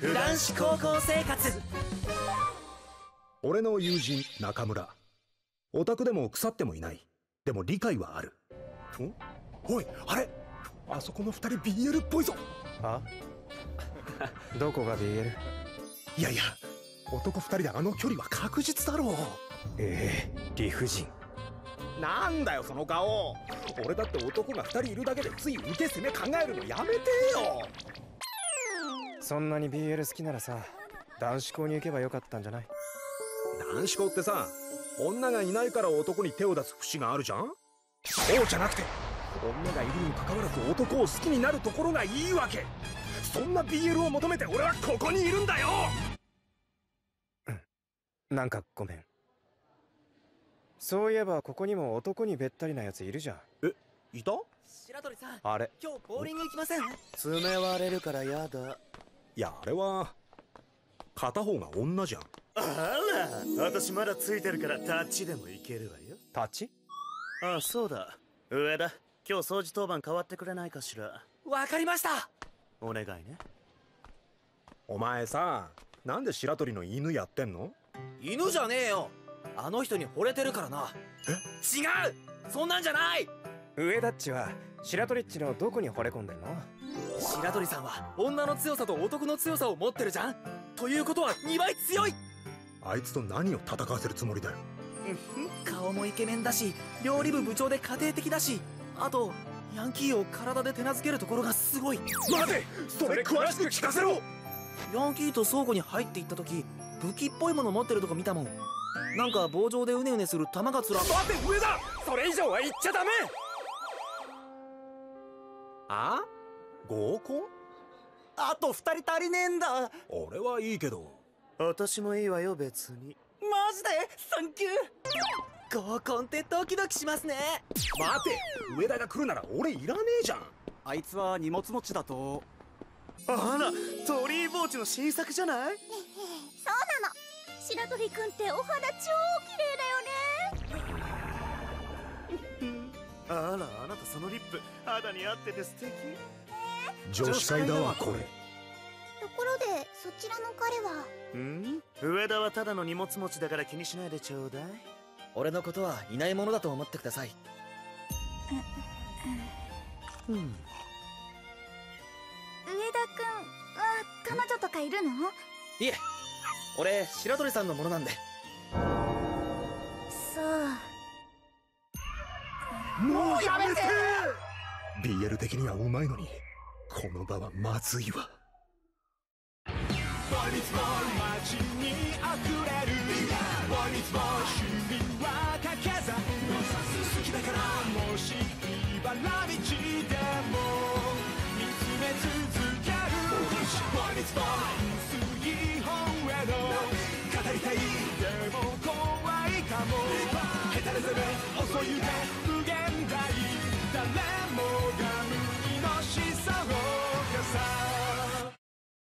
普段子高校生活。 俺の友人中村、オタクでも腐ってもいない。でも理解はある。おい、あれ、あそこの2人 BL っぽいぞ。 あどこが BL？ いやいや、男2人であの距離は確実だろう。 理不尽。 なんだよその顔。俺だって男が2人いるだけでつい受け攻め考えるのやめてよ。 そんなに BL 好きならさ、男子校に行けばよかったんじゃない？ 男子校ってさ、女がいないから男に手を出す節があるじゃん。そうじゃなくて、女がいるにかかわらず男を好きになるところがいいわけ。そんな BL を求めて俺はここにいるんだよ。 なんかごめん。そういえばここにも男にべったりなやついるじゃん。 いた？ 白鳥さん、 あれ、 今日ボーリング行きません？ 爪割れるからやだ。 いや、あれは片方が女じゃん。 あら、私まだついてるからタッチでもいけるわよ。 タッチ？ あ、そうだ。上田、今日掃除当番変わってくれないかしら。 わかりました。 お願いね。 お前さ、なんで白鳥の犬やってんの？ 犬じゃねえよ。あの人に惚れてるからな。違う、そんなんじゃない。 上田っちは白鳥っちのどこに惚れ込んでんの？ 白鳥さんは女の強さと男の強さを持ってるじゃん。ということは2倍強い。 あいつと何を戦わせるつもりだよ。 顔もイケメンだし、料理部部長で家庭的だし、あとヤンキーを体で手なずけるところがすごい。 待て、それ詳しく聞かせろ。 ヤンキーと倉庫に入っていった時、武器っぽいもの持ってるとこ見たもん。なんか棒状でうねうねする玉がつら。 待て上田、それ以上は言っちゃダメ。あ？合コン？ あと2人足りねえんだ。 俺はいいけど。 私もいいわよ別に。 マジでサンキュー。合コンってドキドキしますね。 待て、上田が来るなら俺いらねえじゃん。 あいつは荷物持ちだと。 あら、鳥居墓地の新作じゃない？ そうなの。白鳥くんってお肌超綺麗だよね。 あら、あなたそのリップ肌に合ってて素敵。 女子会だわこれ。 ところでそちらの彼は？ 上田はただの荷物持ちだから気にしないでちょうだい。 俺のことはいないものだと思ってください。 上田くんは彼女とかいるの？ いえ、俺白鳥さんのものなんで。 そう。 もうやめて。 BL 的にはうまいのにこの場はまずいわ。 ボイリツボー街にあふれるボイリツボー趣味は掛け算好きだからもし茨道でも見つめ続けるボイリツボー薄い本への語りたいでも怖いかもヘタレ攻め遅い腕無限大誰もが無意のしさ